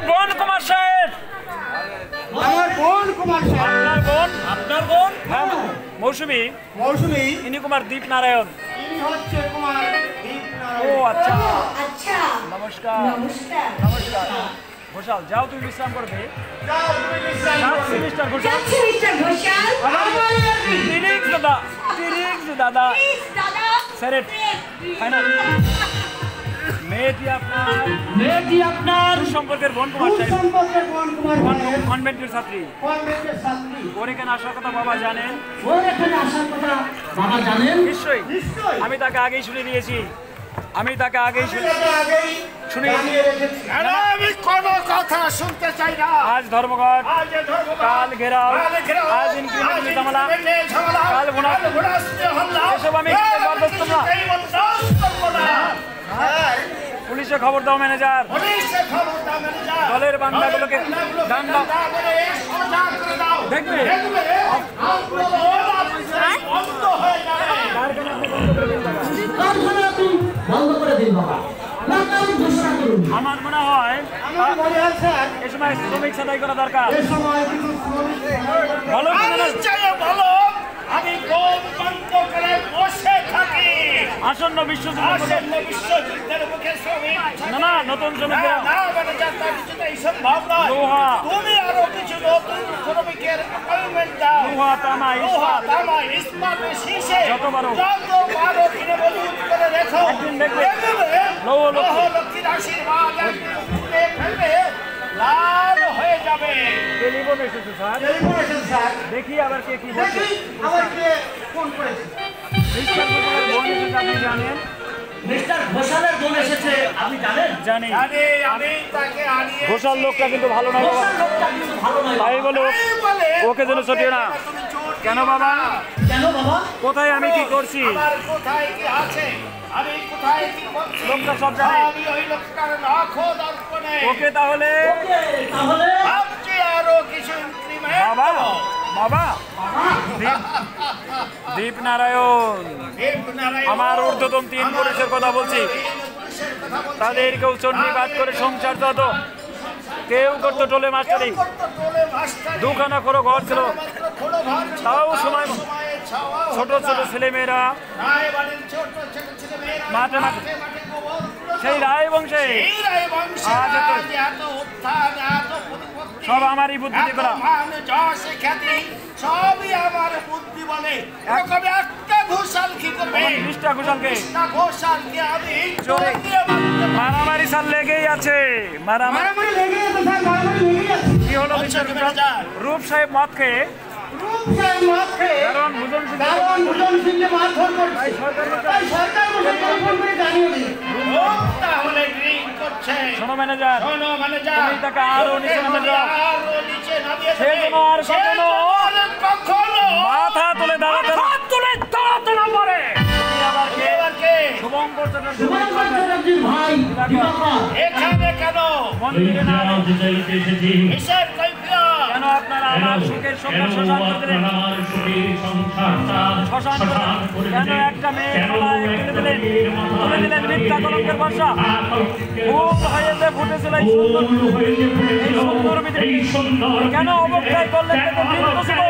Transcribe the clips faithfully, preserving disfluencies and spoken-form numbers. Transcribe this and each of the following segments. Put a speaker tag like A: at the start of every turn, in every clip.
A: বোন কুমার সাহেব,
B: আমার বোন কুমার সাহেব।
A: আপনার বোন? আপনার বোন? হ্যাঁ, মৌসুমী।
B: মৌসুমী?
A: ইনি কুমার দীপ নারায়ণ।
B: ইনি হচ্ছে কুমার দীপ নারায়ণ।
A: ও আচ্ছা
C: আচ্ছা,
A: নমস্কার।
C: নমস্কার।
A: নমস্কার। ঘোষাল, যাও তুমি বিশ্রাম করবে।
B: যাও তুমি বিশ্রাম
A: যাচ্ছি
B: করো।
A: মিস্টার ঘোষাল।
C: যাচ্ছি মিস্টার ঘোষাল।
A: তিরিক্স দাদা, তিরিক্স দাদা।
C: প্লিজ দাদা।
A: স্যারেট ফাইনাল। মেয়েটি আপনার
B: মেয়েটি আপনার
A: সম্পর্কের বোন কুমার সাহেব,
B: সম্পর্কের বোন কুমার সাহেব।
A: কনভেন্টের ছাত্রী।
B: কনভেন্টের ছাত্রী।
A: ওর এখানে আসার কথা বাবা জানেন?
B: ওর এখানে আসার কথা বাবা জানেন?
A: নিশ্চয়ই।
B: নিশ্চয়ই।
A: আমি তাকে আগেই শুনে দিয়েছি। আমি তাকে আগেই শুনে
B: এটা আগেই
A: শুনে
B: জানিয়ে রেখেছি।
D: আমি কোনো কথা শুনতে চাই না।
A: আজ ধর্মঘট,
D: আজ ধর্মঘট,
A: কাল ঘেরাও,
D: কাল ঘেরাও,
A: আজ ইনক্রিমেন্ট ঝামেলা,
D: ইনক্রিমেন্টের ঝামেলা,
A: কাল ঘোড়া,
D: কাল ঘোড়াস্তে হল্লা।
A: এসব আমি বরদাস্ত না।
D: কিছুতেই বরদাস্ত করবো না। হ্যাঁ,
A: পুলিশে খবর দাও ম্যানেজার।
D: পুলিশে খবর দাও ম্যানেজার।
A: দলের বান্দাগুলোকে
D: বান্দাগুলোকে
A: দান দাও।
D: দান করে সোজা করে দাও।
A: দেখবে
D: দেখবে, আন্দোলন আপনার বন্ধ হয়ে যাবে।
A: কারখানা আপনি বন্ধ করে দিন বাবা।
B: কারখানা আপনি বন্ধ করে দিন বাবা। লকডাউন ঘোষণা করুন।
A: আমার মনে হয়
B: আমার মনে হয় স্যার,
A: এ সময় শ্রমিক ছাঁটাই করা দরকার।
B: এ সময় কিছু শ্রমিক
A: বলো কি
D: আমি
A: না?
D: চাই বলো, আমি কোন বন্ধ করে বসে থাকি।
A: আসন্ন বিশ্বযুদ্ধ
D: আসন্ন বিশ্বযুদ্ধের মুখে শ্রমিক
A: না না নতুন শ্রমিকরা
D: না, ম্যানেজার, তা কিছুতেই সম্ভব নয়।
A: লোহা,
D: তুমি আরো কিছু নতুন শ্রমিকের অ্যাপয়েন্টমেন্ট দাও।
A: লোহা, তামা,
D: লোহা,
A: ইস্পাত
D: তামা, ইস্পাত, শীষে
A: যত পারো।
D: যত পারো কিনে মজুত করে রেখো।
A: একদিন দেখবে
D: দেখবে,
A: লৌহ লক্ষ্মী।
D: লৌহ লক্ষ্মীর আশীর্বাদ একদিন ফুটে ফেলবে, লাল হয়ে যাবে।
A: টেলিফোন এসেছে স্যার,
B: টেলিফোন এসেছে স্যার।
A: দেখি আবার কে কি বলছে।
B: দেখি আবার কে ফোন করেছে।
A: মিস্টার ঘোষালের বোন এসেছে, আপনি জানেন?
B: মিস্টার ঘোষালের বোন এসেছে আপনি জানেন?
A: জানি।
D: আরে আমি তাকে আনিয়ে
A: ঘোষাল লোকটা কিন্তু ভালো নয় বাবা।
B: লোকটা কিন্তু ভালো নয়।
A: তাই বলে ও-
D: এই বলে
A: ওকে যেন ছটিও না।
D: তুমি চোট
A: কেন
D: দিও
A: বাবা?
D: না।
B: কেন বাবা?
A: কোথায় আমি কি করছি?
D: আমার কোথায় কি আছে, আমি কোথায় কি করছি,
A: লোকটা সব জানে।
D: আমি ওই লোকটার নখো দর্পণে।
A: ওকে তাহলে
B: ওকে, তাহলে
D: ভাবছি আরো কিছু ইনক্রিমেন্ট
A: বাবা
D: দেবো।
A: বাবা দীপ দীপ নারায়ণ,
D: দেবনারায়ণ,
A: আমার ঊর্ধ্বতন তিন
D: আমার
A: পুরুষের কথা বলছি।
D: তিন পুরুষের কথা বলছি।
A: তাদেরকেও চণ্ডীপাঠ করে সংসার যত কেউ করতো টোলে মাস্টারি,
D: কেউ করতো টোলে মাস্টারি,
A: দুখানা করে ঘর ছিল,
D: মাত্র খোলো ঘর ছিল,
A: তাও
D: তাও
A: সময় মতো।
D: সময়ে ছাওয়া
A: ছোট
D: হতো
A: ছোট
D: না।
A: ছেলেমেয়েরা
D: রায়বাড়ির ছোট ছোট ছেলেমেয়েরা
A: মাঠে মাঠে
D: মাঠে মাঠে গোবর কুড়োতো।
A: সেই রায় বংশে
D: এই রায়বংশে
A: আজ এত-
D: আজ এত উত্থান, এত প্রতিপত্তি,
A: সব আমারই বুদ্ধি
D: এত
A: করা।
D: মান, যশ, খ্যাতি, সবই আমার বুদ্ধি বলে। এরকম একটা ঘোষাল কি করবে?
A: বিশটা ঘোষালকে
D: একটা ঘোষালকে আমি
A: জোরে।
D: জোর দিয়ে মারতে পারি।
A: মারামারি সাল লেগেই আছে। মারামারি
B: মারামারি লেগে আছে স্যার, মারামারি লেগে আছে।
A: কি হলো
D: আচ্ছা,
A: মিস্টার
D: তুমি
A: ঘোষাল?
D: যা।
A: রূপ সাহেব মদ খেয়ে
B: রূপ সাহেব মদ খেয়ে
A: কারণ ভুজন সিং
B: কারণ ভুজন সিংকে মারধর করছে।
A: তাই সরকার বলছে,
B: তাই সরকার বসে টেলিফোন করে জানিয়ে দিল।
D: লোক তাহলে ড্রিঙ্ক করছে।
A: শোনো ম্যানেজার,
D: শোনো ম্যানেজার,
A: তুমি তাকে আরো নিচে নামিয়ে দাও।
D: আরো নিচে নামিয়ে
A: সে
D: দেবে।
A: যেন আর
D: সে
A: কখনো
D: যেন আর কখনো
A: মাথা তুলে দাঁড়াতে না।
D: মাথা তুলে দাঁড়াতে না পারে।
A: তুমি আবার কে?
D: এবার কে?
A: শুভঙ্কর চ্যাটার্জি
B: শুভঙ্কর চ্যাটার্জির ভাই দিবাকর।
D: এখানে কেন?
A: মন্দিরে না এলে
D: কিসের কৈফিয়ত?
A: কেন আপনারা আমার সুখের সংসার শ্মশান করে দিলেন? শ্মশান করে কেন একটা মেয়ে গলায় তুলে দিলেন? তুলে দিলেন মিথ্যা কলঙ্কের বর্ষা। ফুল হয়ে যে ফুটেছিল এই সুন্দর এই সুন্দর পৃথিবী। কেন অবক্ষয় করলেন তাকে বৃদ্ধ ছিল?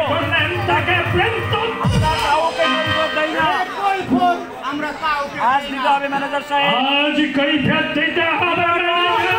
A: আমরা কাউকে কৈফিয়ত দেই না।
B: কৈফিয়ত আমরা কাউকে
A: আজ
B: দেই
A: দিতে
B: না।
A: হবে ম্যানেজার সাহেব।
E: আজ কৈফিয়ত দিতে হবে না।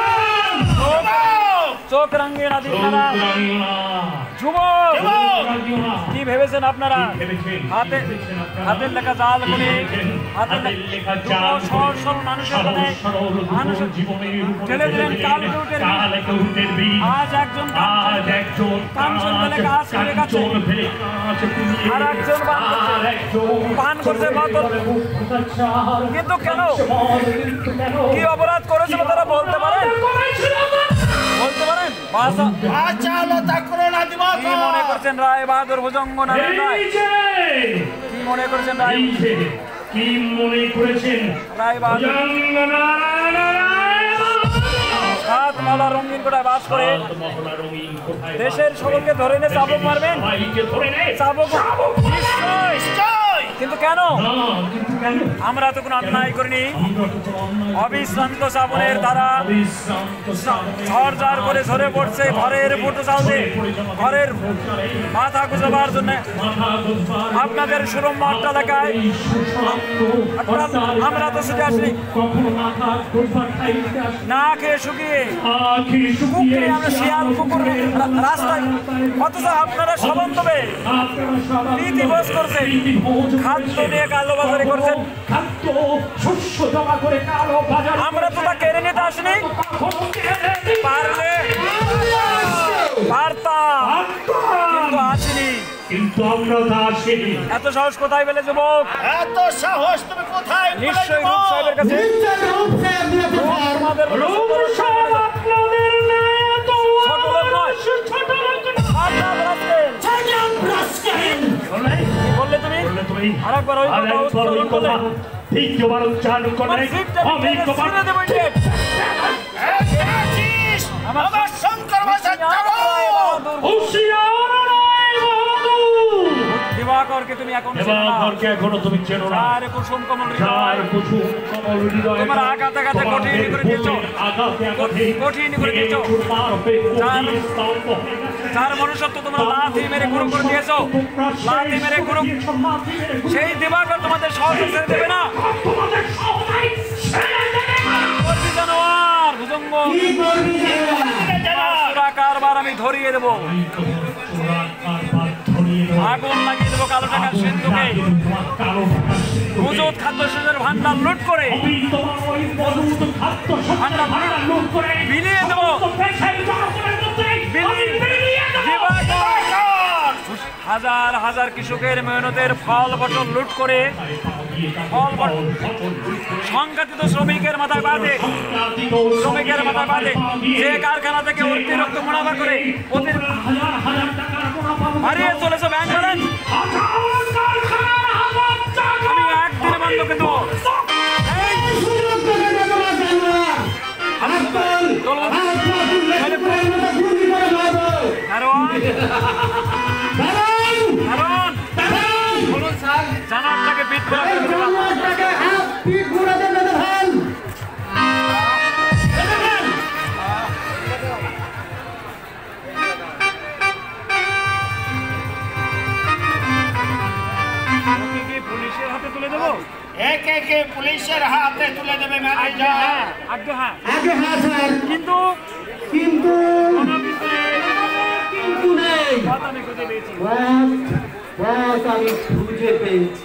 A: চোখ রাঙ্গিয়ে না দিন না। যুবক কি ভেবেছেন আপনারা? হাতে হাতের লেখা জাল করে হাতের লেখা যুব সরল সরল মানুষের মনে মানুষের ঠেলে দিলেন কাল কেউটের বীজ। আজ একজন
E: আজ একজন
A: কাঞ্চন ফেলে গাছ ফেলে গেছে, আর একজন পান করছে পান করছে মাতল। কিন্তু কেন? কি অপরাধ করেছিল তারা বলতে পারেন? বলতে পারেন? ভাষা
D: বাচালতা করো না
A: কি
D: দিবাকর।
A: মনে করছেন রায় বাহাদুর ভুজঙ্গ নারায়ণ রায়? কি মনে করছেন রায়
E: কি মনে করেছেন
A: রায় বাহাদুর
E: নারায়ণ নারায়ণ
A: সাত মালা রঙিন কোটায় বাস করে দেশের সকলকে ধরে এনে চাবুক মারবেন? চাবুক নিশ্চয়।
D: নিশ্চয়।
A: কিন্তু কেন?
E: কিন্তু
A: আমরা তো কোনো অন্যায় করিনি। অবিশ্রান্ত শ্রাবণের দ্বারা ঝড় করে ঝরে পড়ছে ঘরের ফুটো চালতে, ঘরের মাথা গুজাবার জন্য আপনাদের সুরম্য অট্টালিকায় আমরা তো ছুটে আসি না খেয়ে শুকিয়ে কুকুরে আমরা শিয়াল কুকুর রাস্তায়, অথচ আপনারা সবন্ধবে নীতি বোঝ করছেন, খাদ্য নিয়ে কালোবাজারি করছেন। আমরা তো তা কেড়ে নিতে আসিনি, পারলে পারতাম কিন্তু আসিনি।
E: কিন্তু আমরা তা আসিনি।
A: এত সাহস কোথায় পেলে যুবক?
D: এত সাহস তুমি কোথায় পেলে
A: নিশ্চয়ই রূপ সাহেবের কাছে। তোমাদের মতো
E: আপনাদের ন্যায় এত
A: ছোট লোক নয়।
E: ছোট লোক নয়।
A: আপনার রাস্তায়। কি বললে তুমি?
E: বললে তুমি
A: আরেকবার ওই কথা উচ্চারণ করলে
E: দ্বিতীয়বার উচ্চারণ করলে আমি তোমার
D: আমার শঙ্কর ভাষা জানো।
A: দিবাকরকে তুমি এখন
E: দিবাকরকে এখনো তুমি চেনো না।
A: আর কুসুম কমল
E: চার
A: হৃদয়,
E: কুসুম কমল হৃদয়
A: তোমার আঘাত আঘাতে কঠিন করে দিয়েছো,
E: আঘাতে আঘাতে
A: কঠিন করে দিয়েছো। যার মনুষ্যত্ব তোমরা লাথি মেরে গুরু করে দিয়েছো, লাথি মেরে গুরু, সেই দিবাকর তোমাদের সহজে ছেড়ে দেবে না। জানোয়ার ভুজঙ্গ কারবার আমি ধরিয়ে দেবো, আগুন লাগিয়ে দেবো কালো টাকার সিন্ধুকে, মজুদ খাদ্য শস্যের ভান্ডার লুট করে ভান্ডার লুট করে বিলিয়ে দেবো। হাজার হাজার কৃষকের মেহনতের ফল ফসল লুট করে ফল সংঘাতিত শ্রমিকের মাথায় বাঁধে, শ্রমিকের মাথায় বাঁধে যে কারখানা থেকে অতিরিক্ত মুনাফা করে হারিয়ে চলেছে ব্যাংক ব্যালেন্স। আমি একদিন বন্ধ কিন্তু জানারটাকে পিঠ পুলিশের হাতে তুলে দেবো,
D: একে একে পুলিশের হাতে তুলে দেবে
A: আগে হ্যাঁ আগে হ্যাঁ
B: আগে হ্যাঁ স্যার,
A: কিন্তু
B: কিন্তু
A: কোনো বিষয়ে
B: কিন্তু নেই।
A: কথা আমি খুঁজে পেয়েছি।
B: বস আমি খুঁজে পেয়েছি।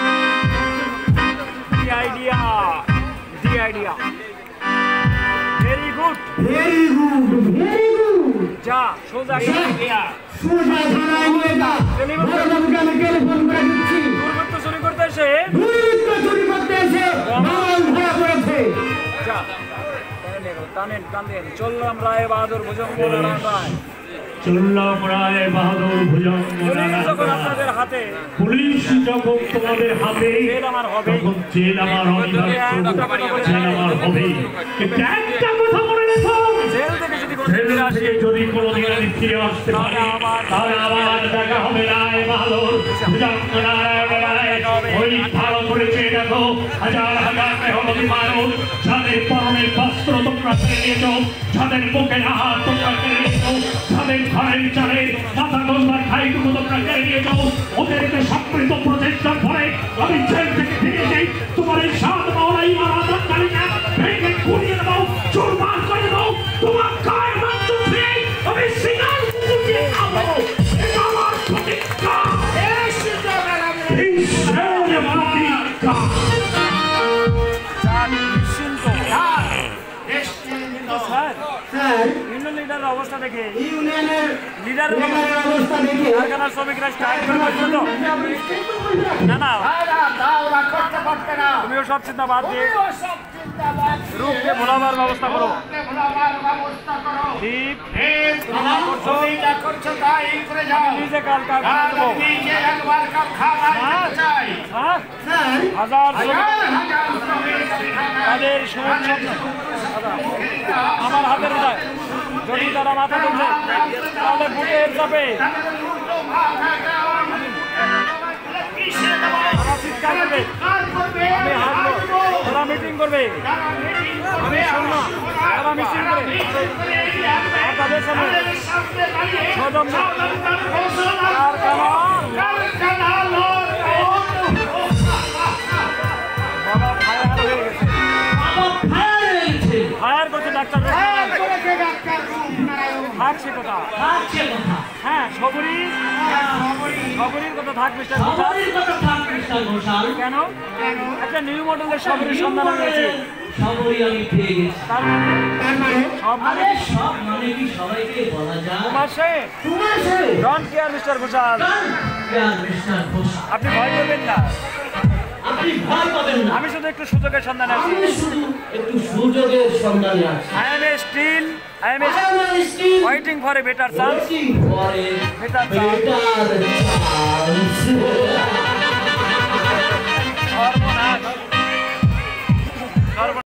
A: The idea, the idea, very good,
B: very good, very good.
A: যা সোজা আইডিয়া,
B: সোজা থানায় নিয়ে যা। বড়বাবুকে আমি টেলিফোন করে দিচ্ছি।
A: দুর্বৃত্ত চুরি করতে এসে
B: দুর্বৃত্ত চুরি করতে এসে মাল ধরা পড়েছে।
A: যা টানেন টানেন, চললাম রায় বাহাদুর ভুজঙ্গ নারায়ণ রায়,
E: চললাম রায় বাহাদুর ভুজঙ্গ
A: পুলিশ যখন আপনাদের হাতে,
E: পুলিশ যখন তোমাদের হাতে,
A: জেল আমার হবে,
E: তখন জেল আমার জেল আমার হবে। কিন্তু একটা কথা মনে রেখো,
A: জেল থেকে যদি কোনো
E: জেল থেকে যদি কোনোদিন আমি ফিরে আসতে পারি তাহলে আবার দেখা হবে রায় বাহাদুর ভুজঙ্গ নারায়ণ রায়। ওই ভালো করে চেয়ে দেখো, হাজার হাজার মেহনতি মানুষ যাদের পরনের বস্ত্র তোমরা ফেলে নিয়েছ, যাদের মুখের আহার তোমরা ফেলে নিয়েছ, যাদের ঘরের চালে মাথা গোলবার খাইটুকু তোমরা কেড়ে নিয়েছ, ওদেরকে সম্মিলিত প্রচেষ্টার ফলে আমি জেল থেকে ফিরে এসে তোমার এই সাত মাওলা ইমান আদম জানি না ভেঙে ঘুরিয়ে দেবো, চুরমার করে দেবো, তোমার গায়ের মাংস ফিরে আমি সিঙ্গাল কুকুরকে খাবো। এটা আমার প্রতিজ্ঞা, এই সিদ্ধ প্রতিজ্ঞা।
A: স্যার
B: স্যার,
A: ইউনিয়ন লিডারের অবস্থা দেখে,
B: ইউনিয়নের
A: লিডারের
B: লিডারের অবস্থা দেখে
A: কারখানার শ্রমিকরা স্ট্রাইক করে বলছিল তো, না না
D: করতে পারতে না,
A: তুমিও সব চিন্তা বাদ দিয়ে
D: তুমিও সব চিন্তা বাদ দিয়ে
A: রূপকে ভোলাবার ব্যবস্থা করো।
D: রূপকে ভোলাবার ব্যবস্থা করো।
A: দীপ
D: এই তুমি যা করছো তাই করে যাও।
A: নিজে কাল কারখানা
D: আর
A: দেবো,
D: নিজে একবার কাপ খাওয়াই খেতে চাই।
A: হ্যাঁ
B: স্যার,
A: হাজার শ্রমিক
D: হাজার হাজার শ্রমিক খাওয়াই।
A: তাদের সুখ স্বপ্ন আমার হাতের উঠায়, যদি তারা মাথা তুলছে তাহলে বুকের চাপে
D: কিসে দেবো?
A: তারা চিৎকার করবে,
D: কাজ করবে,
A: আমি হাঁটবো,
D: হাঁটবো।
A: তারা মিটিং করবে,
D: তারা মিটিং করবে,
A: আমি শুনবো, তারা মিছিল করে,
D: মিছিল করে এগিয়ে আসবে।
A: আর তাদের সামনে
D: তাদের সামনে দাঁড়িয়ে
A: স্বজনদের
D: স্বাধীনতার ঘোষণা
A: কারখানা
D: কারখানা লড়।
A: বাবা ফায়ার হয়ে গেছে,
F: বাবা ফায়ার হয়ে গেছে।
A: ফায়ার করছে ডাক্তার
D: হ্যাঁ, করেছে ডাক্তার রূপনারায়ণ।
A: থাকছে কথা,
F: থাকছে কথা।
A: হ্যাঁ সবরই সবরীর কথা থাক মিস্টার ঘোষাল।
F: সবারই কথা থাক মিস্টার ঘোষাল।
A: কেন একটা নিউ মডেলের সবরীর সন্ধান আমি পেয়েছি,
F: সবরই আমি পেয়ে গেছি।
A: তার মানে
B: তার মানে
A: সব মানে
F: আরে সব মানে কি সবাইকে বলা যায়?
A: কুমার সাহেব
B: তোমার সাথে
A: ডন কেয়ার মিস্টার ঘোষাল,
F: আর মিস্টার ঘোষাল,
A: আপনি ভয় করবেন না,
F: আপনি ভয় পাবেন না।
A: আমি শুধু একটু সুযোগের সন্ধানে আছি।
F: আমি শুধু একটু সুযোগের সন্ধানে আছি।
A: I am a still I am a
F: I am still
A: waiting for a better chance.
F: waiting for a
A: Better
F: better chance.